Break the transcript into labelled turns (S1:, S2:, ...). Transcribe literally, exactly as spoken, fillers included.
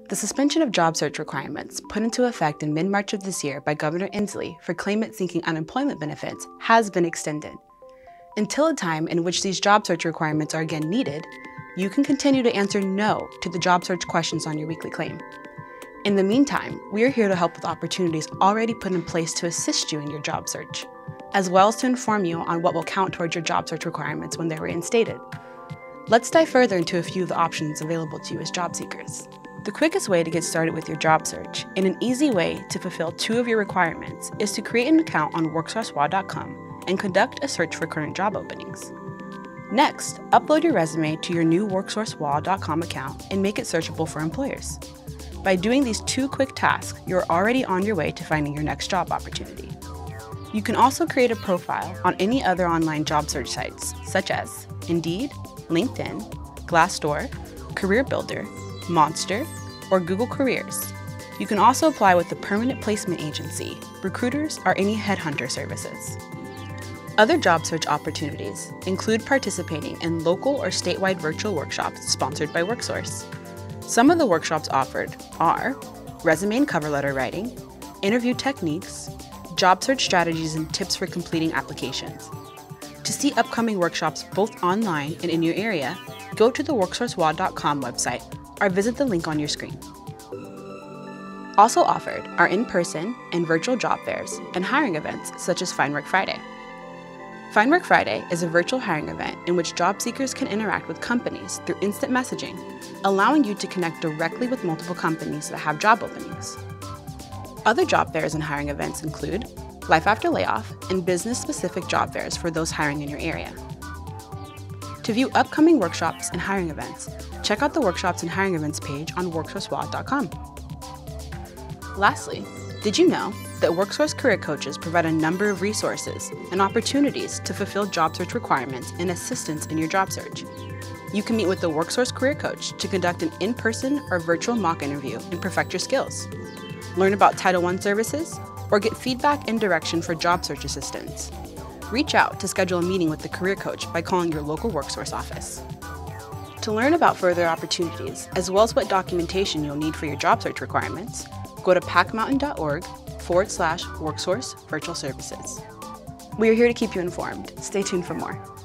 S1: The suspension of job search requirements put into effect in mid-March of this year by Governor Inslee for claimants seeking unemployment benefits has been extended. Until a time in which these job search requirements are again needed, you can continue to answer no to the job search questions on your weekly claim. In the meantime, we are here to help with opportunities already put in place to assist you in your job search, as well as to inform you on what will count towards your job search requirements when they're reinstated. Let's dive further into a few of the options available to you as job seekers. The quickest way to get started with your job search and an easy way to fulfill two of your requirements is to create an account on WorkSource W A dot com and conduct a search for current job openings. Next, upload your resume to your new WorkSource W A dot com account and make it searchable for employers. By doing these two quick tasks, you're already on your way to finding your next job opportunity. You can also create a profile on any other online job search sites, such as Indeed, LinkedIn, Glassdoor, Career Builder, Monster, or Google Careers. You can also apply with the Permanent Placement Agency, recruiters, or any headhunter services. Other job search opportunities include participating in local or statewide virtual workshops sponsored by WorkSource. Some of the workshops offered are resume and cover letter writing, interview techniques, job search strategies and tips for completing applications. To see upcoming workshops both online and in your area, go to the WorkSource W A dot com website or visit the link on your screen. Also offered are in-person and virtual job fairs and hiring events such as Find Work Friday. Find Work Friday is a virtual hiring event in which job seekers can interact with companies through instant messaging, allowing you to connect directly with multiple companies that have job openings. Other job fairs and hiring events include Life After Layoff and business-specific job fairs for those hiring in your area. To view upcoming workshops and hiring events, check out the Workshops and Hiring Events page on WorkSource W A dot com. Lastly, did you know that WorkSource career coaches provide a number of resources and opportunities to fulfill job search requirements and assistance in your job search? You can meet with the WorkSource career coach to conduct an in-person or virtual mock interview and perfect your skills. Learn about Title one services, or get feedback and direction for job search assistance. Reach out to schedule a meeting with the career coach by calling your local WorkSource office. To learn about further opportunities, as well as what documentation you'll need for your job search requirements, go to packmountain.org forward slash WorkSource Virtual Services. We are here to keep you informed. Stay tuned for more.